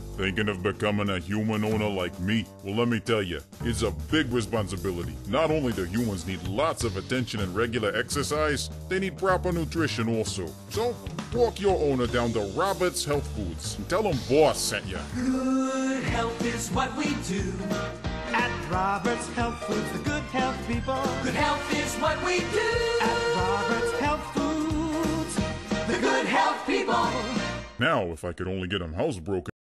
Thinking of becoming a human owner like me? Well, let me tell you, it's a big responsibility. Not only do humans need lots of attention and regular exercise, they need proper nutrition also. So, walk your owner down to Robert's Health Foods and tell them boss sent you. Good health is what we do. At Robert's Health Foods, the good health people. Good health is what we do. At Robert's Health Foods, The good health people. Now, if I could only get them housebroken.